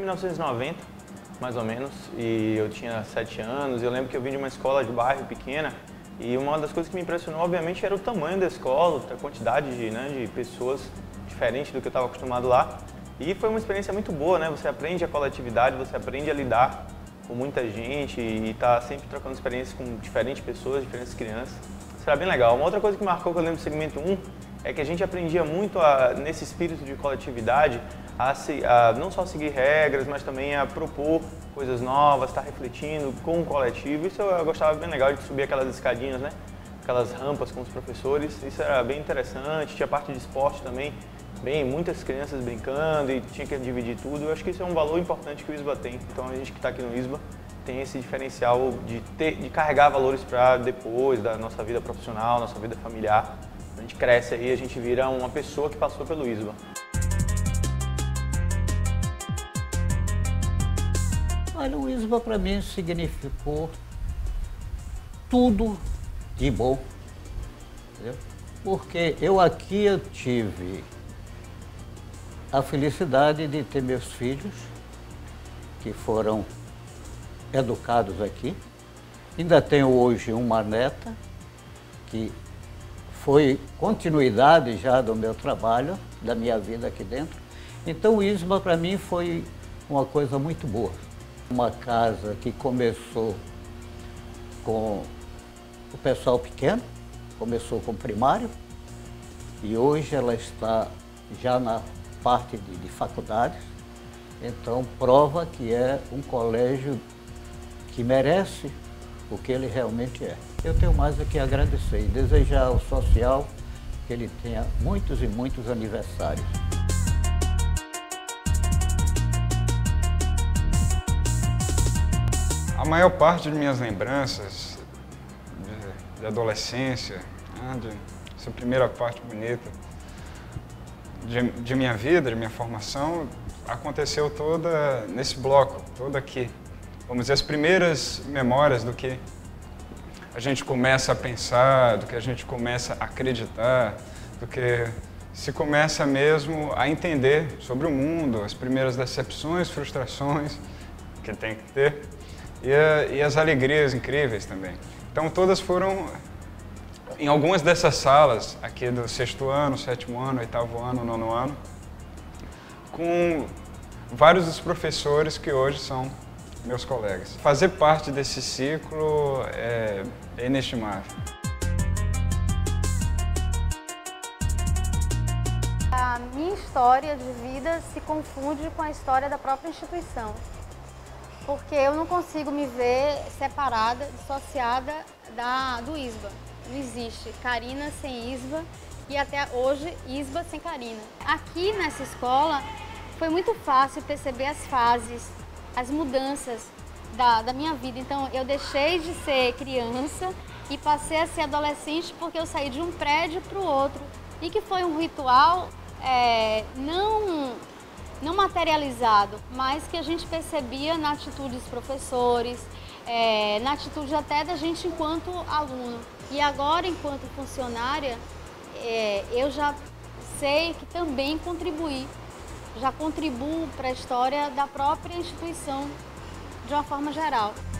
1990, mais ou menos, e eu tinha 7 anos. Eu lembro que eu vim de uma escola de bairro pequena e uma das coisas que me impressionou, obviamente, era o tamanho da escola, a quantidade de pessoas diferente do que eu estava acostumado lá. E foi uma experiência muito boa, né? Você aprende a coletividade, você aprende a lidar com muita gente e está sempre trocando experiências com diferentes pessoas, diferentes crianças. Isso era bem legal. Uma outra coisa que marcou, que eu lembro do segmento 1, é que a gente aprendia muito, nesse espírito de coletividade, a não só seguir regras, mas também a propor coisas novas, estar refletindo com o coletivo. Isso eu gostava bem legal, de subir aquelas escadinhas, né? Aquelas rampas com os professores. Isso era bem interessante. Tinha parte de esporte também, muitas crianças brincando e tinha que dividir tudo. Eu acho que isso é um valor importante que o ISBA tem. Então a gente que está aqui no ISBA tem esse diferencial de carregar valores para depois da nossa vida profissional, nossa vida familiar. A gente cresce aí, a gente vira uma pessoa que passou pelo ISBA. Olha, o ISBA para mim significou tudo de bom, entendeu? Porque eu tive a felicidade de ter meus filhos, que foram educados aqui. Ainda tenho hoje uma neta, que foi continuidade já do meu trabalho, da minha vida aqui dentro. Então o ISBA para mim foi uma coisa muito boa. Uma casa que começou com o pessoal pequeno, começou com primário, e hoje ela está já na parte de faculdades. Então prova que é um colégio que merece o que ele realmente é. Eu tenho mais a que agradecer e desejar ao social que ele tenha muitos e muitos aniversários. A maior parte de minhas lembranças de adolescência, essa primeira parte bonita de minha vida, de minha formação, aconteceu toda nesse bloco, toda aqui. Vamos dizer, as primeiras memórias do que a gente começa a pensar, do que a gente começa a acreditar, do que se começa mesmo a entender sobre o mundo, as primeiras decepções, frustrações que tem que ter e as alegrias incríveis também. Então todas foram em algumas dessas salas aqui do 6º ano, 7º ano, 8º ano, 9º ano, com vários dos professores que hoje são meus colegas. Fazer parte desse ciclo é inestimável. A minha história de vida se confunde com a história da própria instituição, porque eu não consigo me ver separada, dissociada do ISBA. Não existe Karina sem ISBA e até hoje ISBA sem Karina. Aqui nessa escola foi muito fácil perceber as fases, as mudanças da minha vida. Então eu deixei de ser criança e passei a ser adolescente porque eu saí de um prédio para o outro. E que foi um ritual não materializado, mas que a gente percebia na atitude dos professores, na atitude até da gente enquanto aluno. E agora, enquanto funcionária, eu já sei que também já contribuo para a história da própria instituição de uma forma geral.